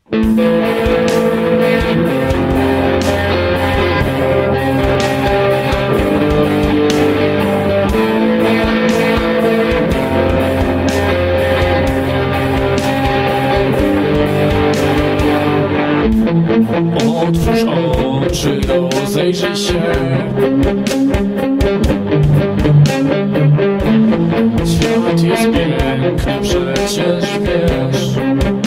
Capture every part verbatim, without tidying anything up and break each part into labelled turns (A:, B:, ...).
A: Otwórz oczy, rozejrzyj się. Świat jest piękny, przecież wiesz.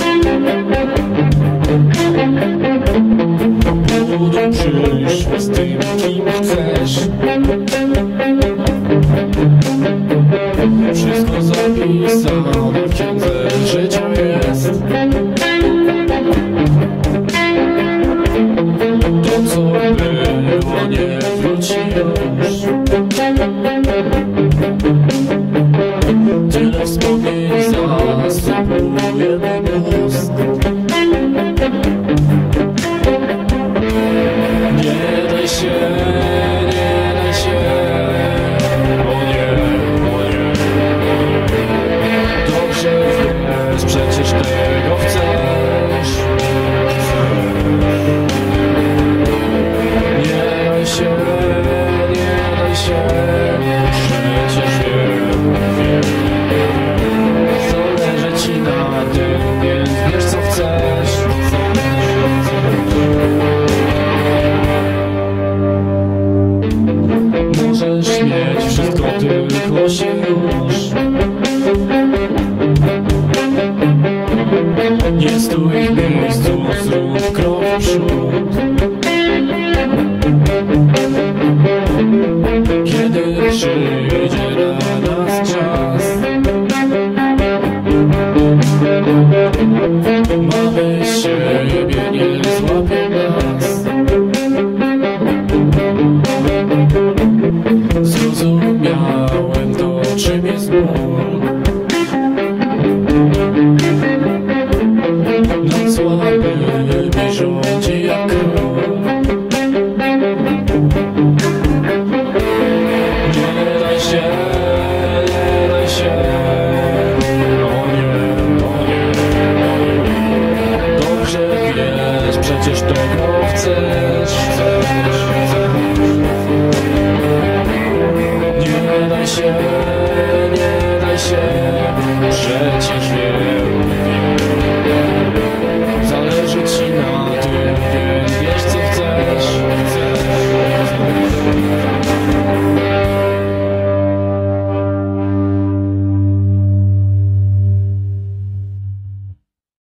A: Buduj przyszłość z tym, kim chcesz. Wszystko zapisane w księdze życia jest. To, co było, nie wróci już. Tyle wspomnień zasypuje mózg. Nie daj się, nie daj się. O nie, o nie. Dobrze wiesz, przecież tego chcesz. Nie daj się, nie daj się. Przecież wiem, wiem. Zależy ci na tym, więc wiesz co chcesz. Możesz mieć wszystko, tylko się już. Nie stój w miejscu, zrób krok w przód. Kiedy przyjdzie na nas czas, mamy siebie, nie złapie nas. Zrozumiałem to, czym jest ból. Nad słabymi żołnierzami